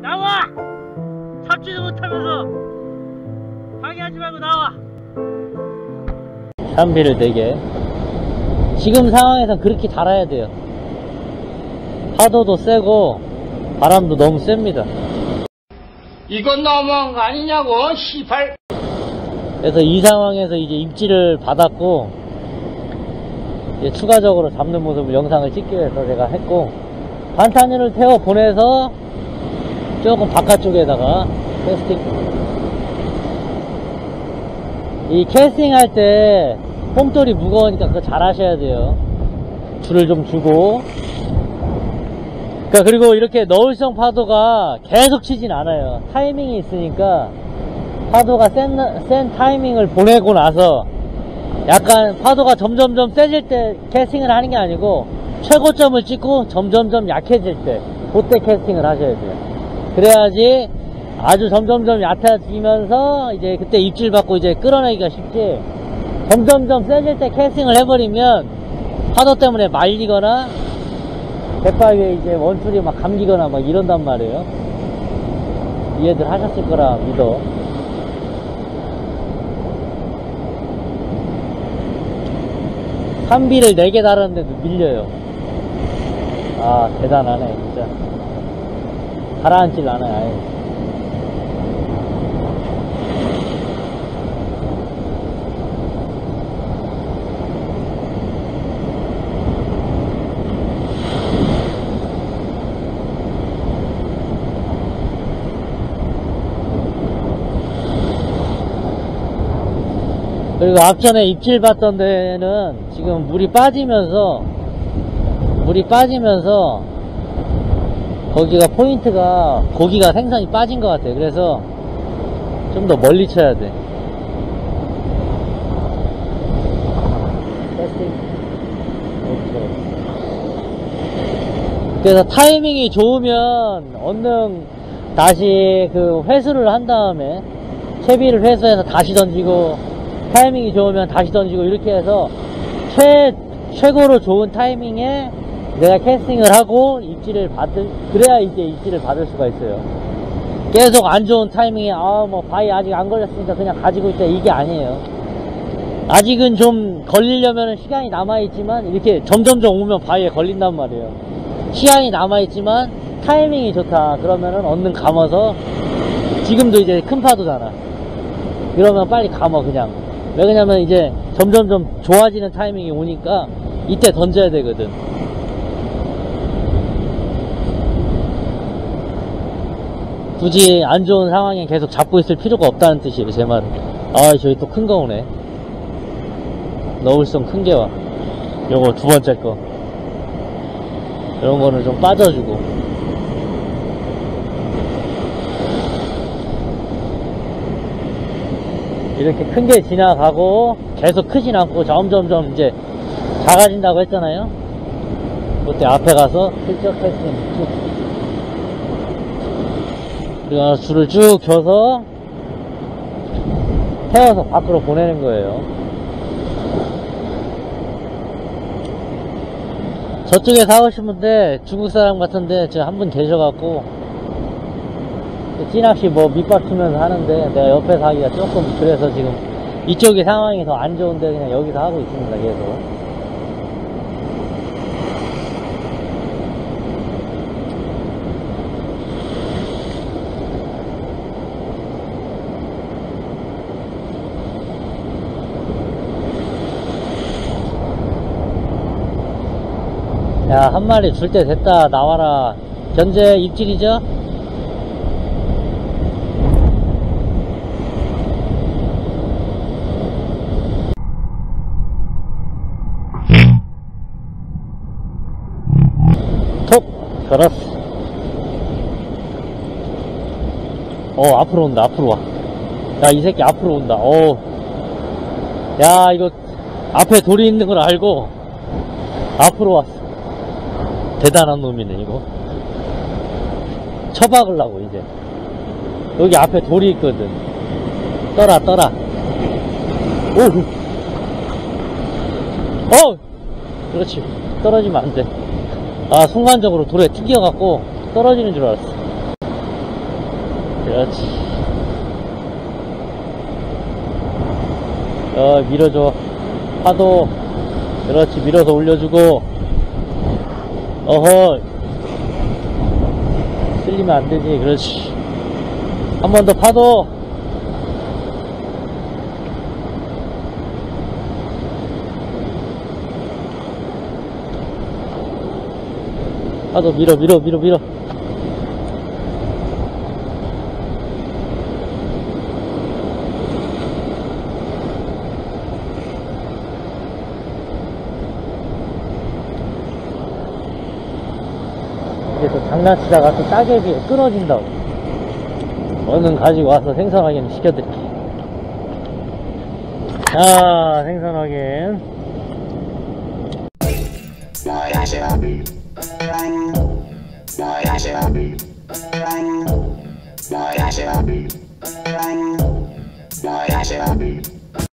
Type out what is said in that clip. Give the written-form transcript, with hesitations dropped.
나와! 잡지도 못하면서 방해하지 말고 나와. 산비를 4개. 지금 상황에선 그렇게 달아야 돼요. 파도도 세고 바람도 너무 셉니다. 이건 너무한 거 아니냐고, 시발. 그래서 이 상황에서 이제 입질을 받았고, 이제 추가적으로 잡는 모습을 영상을 찍기 위해서 제가 했고, 반탄유를 태워 보내서 조금 바깥쪽에다가 캐스팅. 이 캐스팅 할 때 폼돌이 무거우니까 그거 잘 하셔야 돼요. 줄을 좀 주고. 그러니까 그리고 이렇게 너울성 파도가 계속 치진 않아요. 타이밍이 있으니까 파도가 센 타이밍을 보내고 나서 약간 파도가 점점점 세질 때 캐스팅을 하는 게 아니고 최고점을 찍고 점점점 약해질 때 그때 캐스팅을 하셔야 돼요. 그래야지 아주 점점점 얕아지면서 이제 그때 입질 받고 이제 끌어내기가 쉽지, 점점점 세질 때 캐스팅을 해버리면 파도 때문에 말리거나 갯바위에 이제 원줄이 막 감기거나 막 이런단 말이에요. 이해들 하셨을 거라 믿어. 산비를 4개 달았는데도 밀려요. 아, 대단하네 진짜. 가라앉질 않아요 아예. 그리고 앞전에 입질 봤던 데는 지금 물이 빠지면서 거기가 포인트가 고기가 생선이 빠진 것 같아요. 그래서 좀 더 멀리 쳐야 돼. 그래서 타이밍이 좋으면 얼른 다시 그 회수를 한 다음에 채비를 회수해서 다시 던지고, 타이밍이 좋으면 다시 던지고, 이렇게 해서 최고로 좋은 타이밍에 내가 캐스팅을 하고 그래야 이제 입질을 받을 수가 있어요. 계속 안 좋은 타이밍에 뭐 바위 아직 안 걸렸으니까 그냥 가지고 있자, 이게 아니에요. 아직은 좀 걸리려면 시간이 남아있지만 이렇게 점점점 오면 바위에 걸린단 말이에요. 시간이 남아있지만 타이밍이 좋다 그러면은 얼른 감아서, 지금도 이제 큰 파도잖아, 그러면 빨리 감아 그냥. 왜 그러냐면 이제 점점점 좋아지는 타이밍이 오니까 이때 던져야 되거든. 굳이 안 좋은 상황에 계속 잡고 있을 필요가 없다는 뜻이에요, 제 말은. 아, 저기 또 큰 거 오네. 너울성 큰 게 와. 요거 2번째 거. 이런 거는 좀 빠져주고. 이렇게 큰 게 지나가고 계속 크진 않고 점점점 이제 작아진다고 했잖아요. 그때 앞에 가서 슬쩍 캐스팅 쭉, 그리고 줄을 쭉 줘서 태워서 밖으로 보내는 거예요. 저쪽에 사오신 분들 중국 사람 같은데 저 한 분 계셔갖고 찌낚시 뭐 밑밥 치면서 하는데 내가 옆에서 하기가 조금 그래서 지금 이쪽이 상황이 더 안 좋은데 그냥 여기서 하고 있습니다. 계속. 야, 한 마리 줄 때 됐다. 나와라. 현재 입질이죠? 톡! 걸었어. 앞으로 온다. 앞으로 와. 야, 이 새끼 앞으로 온다. 야, 이거 앞에 돌이 있는 걸 알고 앞으로 왔어. 대단한 놈이네 이거. 쳐박으려고 이제. 여기 앞에 돌이 있거든. 떠라. 그렇지. 떨어지면 안 돼. 아, 순간적으로 돌에 튕겨갖고 떨어지는 줄 알았어. 그렇지. 밀어줘. 파도. 그렇지. 밀어서 올려주고. 어허. 쓸리면 안 되지. 그렇지. 한 번 더 파도. 파도 밀어. 이제 또 장난치다가 또 따개비에 끊어진다고. 얼른 가지고 와서 생선 확인 시켜드릴게. 자, 생선 확인. 뭐야,